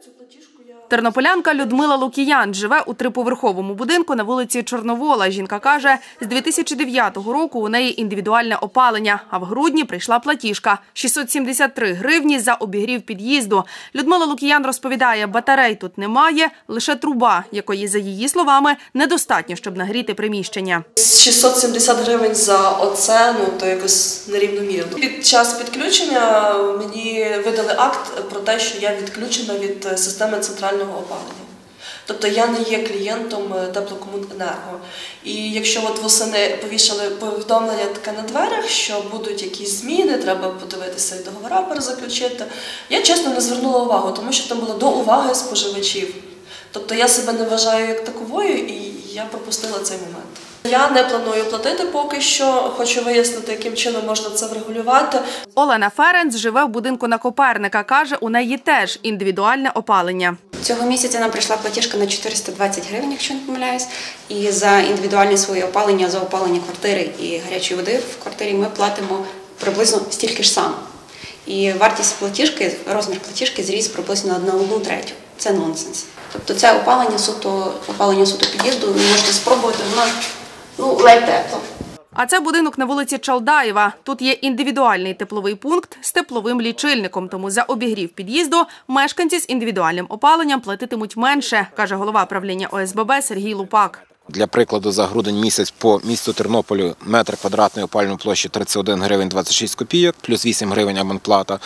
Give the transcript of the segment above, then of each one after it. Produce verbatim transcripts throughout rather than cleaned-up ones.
Тернополянка Людмила Лукіян живе у триповерховому будинку на вулиці Чорновола. Жінка каже, з дві тисячі дев'ятого року у неї індивідуальне опалення, а в грудні прийшла платіжка – шістсот сімдесят три гривні за обігрів під'їзду. Людмила Лукіян розповідає, батарей тут немає, лише труба, якої, за її словами, недостатньо, щоб нагріти приміщення. шістсот сімдесят гривень за оце, ну, то якось нерівномірно. Під час підключення мені видали акт про те, що я відключена від системи центрального опалення. Тобто я не є клієнтом Теплокомуненерго. І якщо от восени повішали повідомлення таке на дверях, що будуть якісь зміни, треба подивитися і договори перезаключити, я чесно не звернула увагу, тому що там було до уваги споживачів. Тобто я себе не вважаю як таковою і я пропустила цей момент. Я не планую платити поки що, хочу вияснити, яким чином можна це врегулювати. Олена Ференц живе в будинку на Коперника. Каже, у неї теж індивідуальне опалення. Цього місяця нам прийшла платіжка на чотириста двадцять гривень, якщо не помиляюсь. І за індивідуальне своє опалення, за опалення квартири і гарячої води в квартирі ми платимо приблизно стільки ж само. І вартість платіжки, розмір платіжки зріс приблизно на одну третю. Це нонсенс. Тобто це опалення суто, опалення суто під'їзду, ви можете спробувати, воно ну, ледь тепло. А це будинок на вулиці Чалдаєва. Тут є індивідуальний тепловий пункт з тепловим лічильником, тому за обігрів під'їзду мешканці з індивідуальним опаленням платитимуть менше, каже голова правління О С Б Б Сергій Лупак. Для прикладу, за грудень місяць по місту Тернополю метр квадратний опалювальної площі тридцять один гривень двадцять шість копійок, плюс вісім гривень абонплата.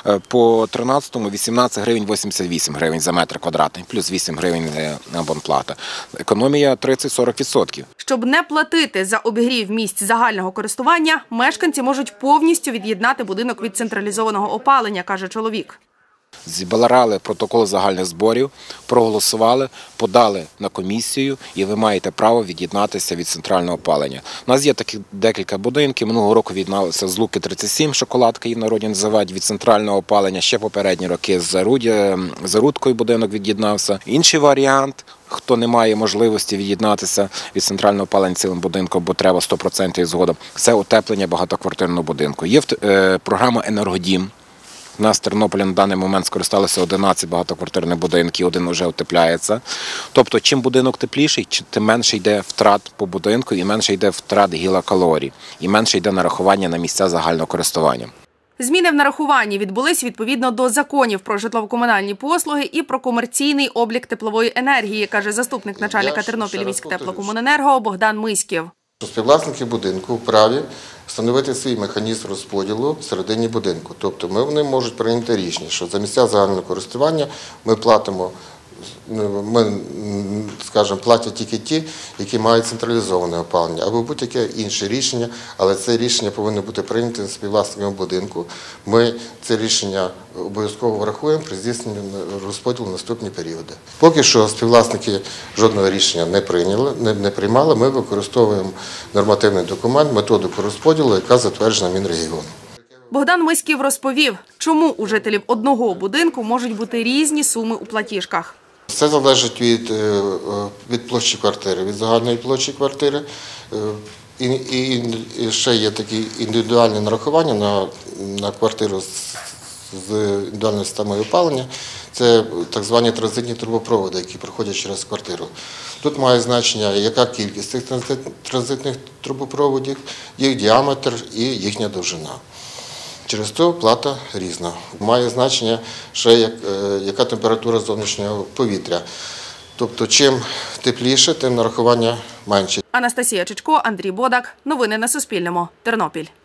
По тринадцятому вісімнадцять гривень вісімдесят вісім гривень за метр квадратний, плюс вісім гривень абонплата. Економія тридцять - сорок відсотків. Щоб не платити за обігрів місць загального користування, мешканці можуть повністю від'єднати будинок від централізованого опалення, каже чоловік. Зібрали протокол загальних зборів, проголосували, подали на комісію і ви маєте право від'єднатися від центрального опалення. У нас є такі декілька будинків. Минулого року від'єдналися з Луки тридцять сім, шоколадка її в народі називають, від центрального опалення. Ще попередні роки з Зарудкою будинок від'єднався. Інший варіант, хто не має можливості від'єднатися від центрального опалення цілим будинком, бо треба сто відсотків згода, це утеплення багатоквартирного будинку. Є програма «Енергодім». У нас в Тернополі на даний момент скористалося одинадцять багатоквартирних будинків, один вже утепляється. Тобто, чим будинок тепліший, тим менше йде втрат по будинку і менше йде втрат гігакалорій, і менше йде нарахування на місця загального користування. Зміни в нарахуванні відбулись відповідно до законів про житлово-комунальні послуги і про комерційний облік теплової енергії, каже заступник начальника Тернопільміськтеплокомуненерго Богдан Миськів. Співвласники будинку вправі встановити свій механізм розподілу всередині будинку. Тобто вони можуть прийняти рішення, що за місця загального користування ми платимо, ми, скажімо, платять тільки ті, які мають централізоване опалення, або будь-яке інше рішення, але це рішення повинно бути прийнято співвласниками будинку. Ми це рішення обов'язково врахуємо при здійсненні розподілу в наступні періоди. Поки що співвласники жодного рішення не прийняли, не, не приймали, ми використовуємо нормативний документ, методику розподілу, яка затверджена Мінрегіоном. Богдан Миськів розповів, чому у жителів одного будинку можуть бути різні суми у платіжках. Це залежить від, від площі квартири, від загальної площі квартири. І, і, і ще є такі індивідуальні нарахування на, на квартиру з, з індивідуальною системою опалення. Це так звані транзитні трубопроводи, які проходять через квартиру. Тут має значення, яка кількість цих транзитних трубопроводів, їх діаметр і їхня довжина. Через то плата різна. Має значення ще як, яка температура зовнішнього повітря. Тобто чим тепліше, тим нарахування менше. Анастасія Чичко, Андрій Бодак. Новини на Суспільному. Тернопіль.